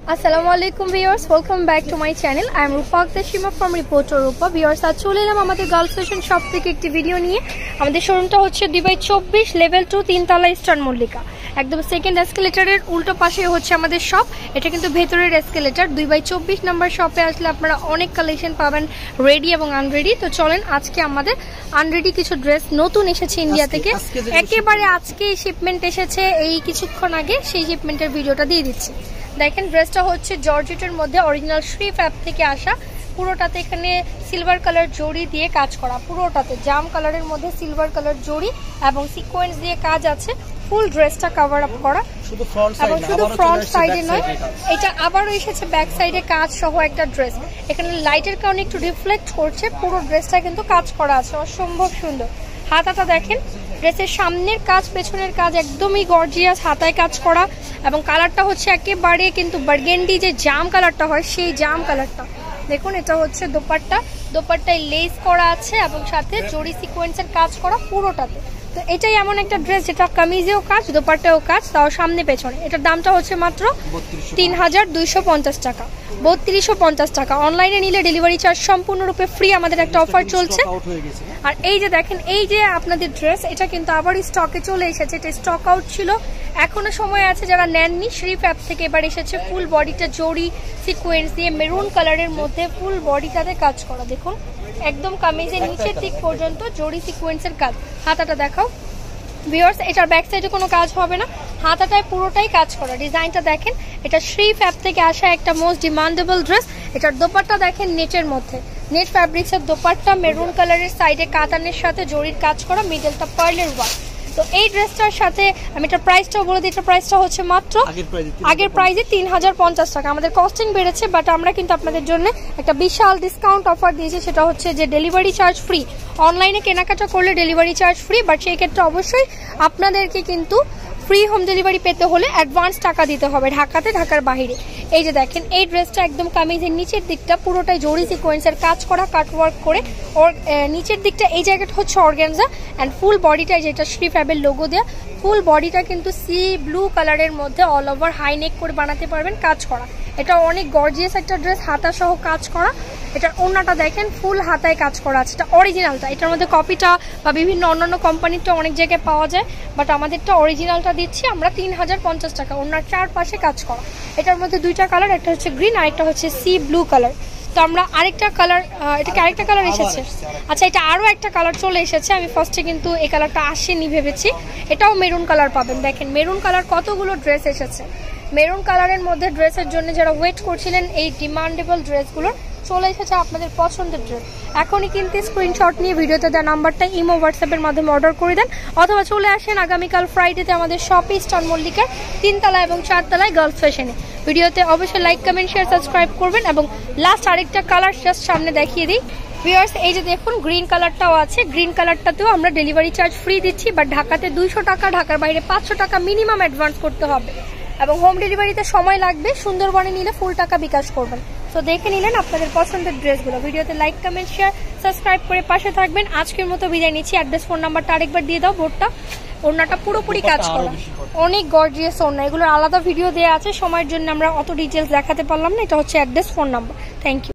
আসসালামু আলাইকুম viewers, welcome back to my channel. I am Rupa Akter Seema from reporter Rupa. Viewers, আজ চলে এলাম আমাদের গার্লস ফ্যাশন শপ থেকে একটি ভিডিও নিয়ে। আমাদের শোরুমটা হচ্ছে 2/24 লেভেল 2 তিনতলা ইস্টার্ন মল্লিকা, একদম সেকেন্ড এসকেলেটারের উল্টো পাশে হচ্ছে আমাদের শপ। এটা কিন্তু ভেতরের এসকেলেটার। 2/24 নাম্বার শপে আসলে আপনারা অনেক কালেকশন পাবেন, রেডি এবং আনরেডি। তো চলেন, আজকে আমাদের আনরেডি কিছু ড্রেস নতুন এসেছে ইন্ডিয়া থেকে, একেবারে আজকে শিপমেন্ট এসেছে, এই কিছুক্ষণ আগে সেই শিপমেন্টের ভিডিওটা দিয়ে দিচ্ছি। দেখেন, ড্রেসটা হচ্ছে জর্জেটের মধ্যে অরিজিনাল শ্রী ফ্যাব থেকে আসা। পুরোটাতে এখানে সিলভার কালার জড়ি দিয়ে কাজ করা, পুরোটাতে জাম কালারের মধ্যে সিলভার কালার জড়ি এবং সিকোয়েন্স দিয়ে কাজ আছে। ফুল ড্রেসটা কভার আপ করা, এবং শুধু ফ্রন্ট সাইডে নয়, এটা আবারও এসেছে ব্যাক সাইডে কাজ সহ একটা ড্রেস। এখানে লাইটের কারণে একটু রিফ্লেক্ট করছে, পুরো ড্রেসটা কিন্তু কাজ করা আছে, অসম্ভব সুন্দর। হাতাটা দেখেন, ড্রেসের সামনের কাজ পেছনের কাজ একদমই গর্জিয়াস, হাতায় কাজ করা। এবং কালারটা হচ্ছে একেবারে কিন্তু বার্গেন্ডি যে জাম কালারটা হয়, সেই জাম কালারটা। দেখুন, এটা হচ্ছে দোপাট্টায় লেস করা আছে এবং সাথে জড়ি সিকোয়েন্সের কাজ করা পুরোটাতে। তো এটাই এমন একটা ড্রেস যেটা কামিজেও কাজ, দোপাট্টাও কাজ, তাও সামনে পেছনে। এটার দামটা হচ্ছে মাত্র 3250 টাকা, 3250 টাকা। অনলাইনে নিলে ডেলিভারি চার্জ সম্পূর্ণরূপে ফ্রি। আমাদের একটা অফার চলছে। আর এই যে দেখেন, এই যে আপনাদের ড্রেস, এটা কিন্তু আবার স্টকে চলে এসেছে। এটা স্টক আউট ছিল, এখনো সময় আছে যারা নেননি। শ্রী ফ্যাব থেকে এবার এসেছে ফুল বডিটা জড়ি সিকোয়েন্স দিয়ে মেরুন কালারের মধ্যে ফুল বডিটাতে কাজ করা। দেখুন, একদম কামিজের নিচের দিক পর্যন্ত জড়ি সিকোয়েন্সের কাজ। হাতাটা দেখাও ভিউয়ার্স, এটার ব্যাক সাইডে কোনো কাজ হবে না, হাতাটায় পুরোটাই কাজ করা। ডিজাইনটা দেখেন, এটা শ্রী ফ্যাব থেকে আসা একটা মোস্ট ডিমান্ডেবল ড্রেস। এটার দোপাট্টা দেখেন, নেটের মধ্যে নেট ফ্যাব্রিক্সের দোপাট্টা, মেরুন কালারের সাইডে কাতানের সাথে জড়ির কাজ করা, মিডলটা পার্লের ওয়ার্ক। তো এই ড্রেসটার সাথে আমি এটার প্রাইসটাও বলে দিই। এটার প্রাইসটা হচ্ছে মাত্র আগের প্রাইসে 3050 টাকা। আমাদের কস্টিং বেড়েছে, বাট আমরা কিন্তু আপনাদের জন্য একটা বিশাল ডিসকাউন্ট অফার দিয়েছি। সেটা হচ্ছে যে ডেলিভারি চার্জ ফ্রি। অনলাইনে কেনাকাটা করলে ডেলিভারি চার্জ ফ্রি, বাট সেই ক্ষেত্রে অবশ্যই আপনাদেরকে কিন্তু ফ্রি হোম ডেলিভারি পেতে হলে অ্যাডভান্স টাকা দিতে হবে, ঢাকাতে, ঢাকার বাইরে। এই যে দেখেন, এই ড্রেসটা একদম কামিজের নিচের দিকটা পুরোটাই জড়ি সিকোয়েন্সের কাজ করা, কাটওয়ার্ক করে। ওর নিচের দিকটা এই জায়গাটা হচ্ছে অর্গানজা, অ্যান্ড ফুল বডিটা যেটা শ্রী ফ্যাবের লোগো দেওয়া, ফুল বডিটা কিন্তু সি ব্লু কালারের মধ্যে অল ওভার হাই নেক করে বানাতে পারবেন, কাজ করা। এটা অনেক গর্জিয়াস একটা ড্রেস, হাতা সহ কাজ করা। এটার ওড়নাটা দেখেন, ফুল হাতায় কাজ করা আছে। এটা অরিজিনালটা, এটার মধ্যে কপিটা বা বিভিন্ন অন্যান্য কোম্পানিরটা অনেক জায়গায় পাওয়া যায়, বাট আমাদেরটা অরিজিনালটা দিচ্ছি আমরা 3050 টাকা। ওড়নার চারপাশে কাজ করা। এটার মধ্যে দুইটা কালার, একটা হচ্ছে গ্রিন আর একটা হচ্ছে সি ব্লু কালার। তো আমরা আরেকটা কালার, এটাকে আরেকটা কালার এসেছে। আচ্ছা, এটা আরও একটা কালার চলে এসেছে। আমি ফার্স্টে কিন্তু এই কালারটা আসেনি ভেবেছি। এটাও মেরুন কালার পাবেন। দেখেন, মেরুন কালার কতগুলো ড্রেস এসেছে। মেরুন কালারের মধ্যে ড্রেসের জন্য যারা ওয়েট করছিলেন, এই ডিমান্ডেবল ড্রেসগুলোর চলে এসেছে আপনাদের পছন্দের ড্রেস। এখনই কিন্তু স্ক্রিনশট নিয়ে ভিডিওতে দেওয়া নাম্বারটা ইমো হোয়াটসঅ্যাপের মাধ্যমে অর্ডার করে দেন, অথবা চলে আসেন আগামীকাল ফ্রাইডেতে আমাদের শপে ইস্টার্ন মল্লিকার 3তলা এবং 4তলায় গার্লস ফ্যাশনে। ভিডিওতে অবশ্যই লাইক, কমেন্ট, শেয়ার, সাবস্ক্রাইব করবেন। এবং লাস্ট আরেকটা কালার জাস্ট সামনে দেখিয়ে দিই ভিউয়ার্স, এই যে দেখুন, গ্রিন কালারটাও আছে। গ্রিন কালারটাতেও আমরা ডেলিভারি চার্জ ফ্রি দিচ্ছি, বাট ঢাকাতে 200 টাকা, ঢাকার বাইরে 500 টাকা মিনিমাম অ্যাডভান্স করতে হবে, এবং হোম ডেলিভারিতে সময় লাগবে। সুন্দরবনে নিলে ফুল টাকা বিকাশ করবেন। তো দেখে নিলেন আপনাদের পছন্দের ড্রেসগুলো। ভিডিওতে লাইক, কমেন্ট, শেয়ার, সাবস্ক্রাইব করে পাশে থাকবেন। আজকের মতো বিদায় নিচ্ছি। অ্যাড্রেস, ফোন নাম্বারটা আরেকবার দিয়ে দাও। বোর্ডটা, ওড়নাটা পুরোপুরি কাজ করা, অনেক গর্জিয়াস ওড়না। এগুলোর আলাদা ভিডিও দেওয়া আছে, সময়ের জন্য আমরা অত ডিটেলস দেখাতে পারলাম না। এটা হচ্ছে address, phone number. Thank you.